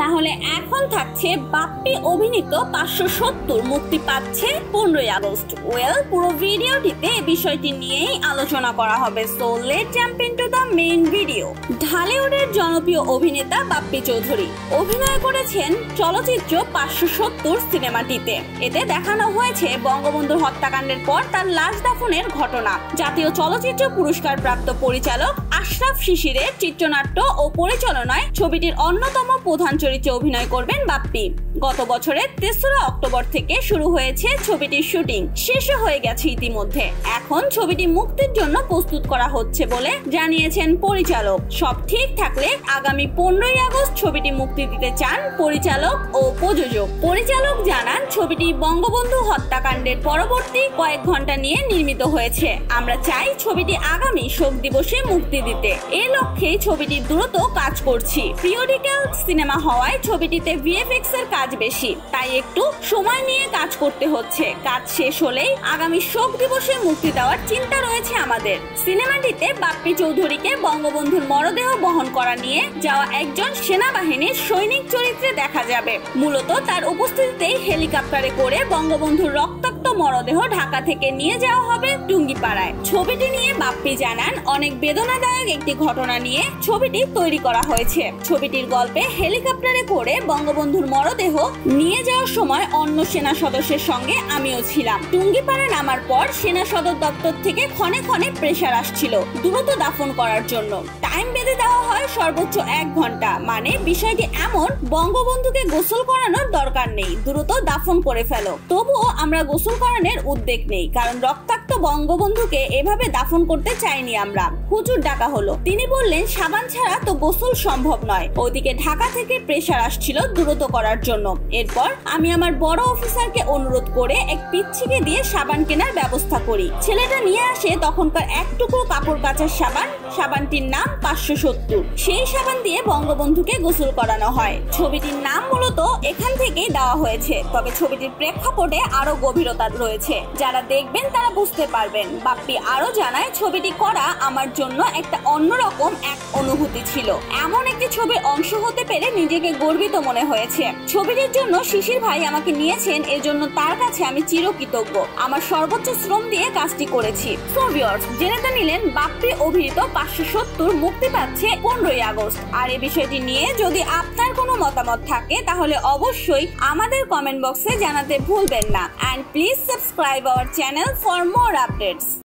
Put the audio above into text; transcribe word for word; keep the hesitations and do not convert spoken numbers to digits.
তাহলে এখন থাকছে বাপ্পি অভিনীত পাঁচশো সত্তর মুক্তি পাচ্ছে পনেরোই আগস্ট। ওয়েল, পুরো ভিডিওটিতে এই বিষয়টি নিয়েই আলোচনা করা হবে। So let's jump into the main video. ঢালিউডের জনপ্রিয় অভিনেতা বাপ্পি চৌধুরী অভিনয় করেছেন চলচ্চিত্র পাঁচশো সত্তর সিনেমাটিতে। এতে দেখানো হয়েছে বঙ্গবন্ধুর হত্যাকাণ্ডের পর তার লাশ দাফনের ঘটনা। জাতীয় চলচ্চিত্র পুরস্কার প্রাপ্ত পরিচালক আশরাফ শিশিরের চিত্রনাট্য ও পরিচালনায় ছবিটির অন্যতম প্রধান চরিত্রে অভিনয় করবেন বাপ্পি। গত বছরের তেসরা অক্টোবর থেকে শুরু হয়েছে ছবিটির শুটিং, শেষও হয়ে গেছে ইতিমধ্যে। এখন ছবিটি মুক্তির জন্য প্রস্তুত করা হচ্ছে বলে জানিয়েছেন পরিচালক। সব ঠিক থাকলে আগামী পনেরোই আগস্ট ছবিটি মুক্তি দিতে চান পরিচালক ও প্রযোজক। পরিচালক জানান, ছবিটি বঙ্গবন্ধু হত্যাকাণ্ডের পরবর্তী কয়েক ঘন্টা নিয়ে নির্মিত হয়েছে। আমরা চাই ছবিটি আগামী শোক দিবসে মুক্তি দিতে। এই লক্ষ্যেই ছবিটি দ্রুত কাজ করছি। পিরিয়ডিক্যাল সিনেমা হওয়ায় ছবিটিতে ভিএফএক্স এর কাজ বেশি, তাই একটু সময় নিয়ে কাজ করতে হচ্ছে। কাজ শেষ হলেই আগামী শোক দিবসে মুক্তি দেওয়ার চিন্তা রয়েছে আমাদের। সিনেমাটিতে বাপ্পি চৌধুরীকে বঙ্গবন্ধুর মরদেহ বহন করা নিয়ে যাওয়া একজন সেনাবাহিনীর সৈনিক চরিত্রে দেখা যাবে। মূলত তার উপস্থিতিতেই হেলিকপ্টারে করে বঙ্গবন্ধুর রক্তাক্ত মরদেহ ঢাকা থেকে নিয়ে যাওয়া হবে টুঙ্গিপাড়ায়। ছবিটি নিয়ে বাপ্পি জানান, অনেক বেদনাদায়ক একটি ঘটনা নিয়ে ছবিটি তৈরি করা হয়েছে। ছবিটির গল্পে হেলিকপ্টারে করে বঙ্গবন্ধুর মরদেহ নিয়ে যাওয়ার সময় অন্য সেনা সদস্যের সঙ্গে আমিও ছিলাম। টুঙ্গিপাড়া নামার পর সেনা সদর দপ্তর থেকে ক্ষণে ক্ষণে প্রেসার আসছিল দ্রুত দাফন করার জন্য। টাইম বেঁধে দেওয়া হয় সর্বোচ্চ এক ঘন্টা। মানে বিষয়টি এমন, বঙ্গবন্ধুকে গোসল করানোর দরকার নেই, দ্রুত দাফন করে ফেলো। তবুও আমরা গোসল করানোর উদ্যোগ নেই, কারণ রক্তাক্ত বঙ্গবন্ধুকে এভাবে দাফন করতে চাইনি আমরা। হুজুর ডাকা হলো, তিনি বললেন সাবান ছাড়া তো গোসল সম্ভব নয়। ওদিকে ঢাকা থেকে প্রেসার আসছিল দ্রুত করার জন্য। এরপর আমি আমার বড় অফিসারকে অনুরোধ করে এক পিচ্ছিকে দিয়ে সাবান কেনার ব্যবস্থা করি। ছেলেটা নিয়ে আসে তখনকার এক টুকরো কাপড় কাচার সাবান। সাবানটির নাম পাঁচশো সত্তর। সেই সাবান দিয়ে বঙ্গবন্ধুকে গোসল করানো হয়। ছবিটির নাম মূলত এখান থেকেই দেওয়া হয়েছে, তবে ছবিটির প্রেক্ষাপটে আরো গভীরতা রয়েছে। যারা দেখবেন তারা বুঝতে পারবেন। বাপ্পি আরো জানায়, ছবিটি করা আমার জন্য একটা অন্যরকম এক অনুভূতি ছিল। এমন একটি ছবির অংশ হতে পেরে নিজেকে গর্বিত মনে হয়েছে। ছবিটির জন্য শিশির ভাই আমাকে নিয়েছেন, এর জন্য তার কাছে আমি চিরকৃতজ্ঞ। আমার সর্বোচ্চ শ্রম দিয়ে কাজটি করেছি। সো ভিউয়ার্স, জেনে তো নিলেন বাপ্পি অভিনীত পাঁচশো সত্তর মুক্তি পাচ্ছে পনেরোই আগস্ট। আর এই বিষয়টি নিয়ে যদি আপনার কোনো মতামত থাকে তাহলে অবশ্যই আমাদের কমেন্ট বক্সে জানাতে ভুলবেন না। And please subscribe our channel for more updates.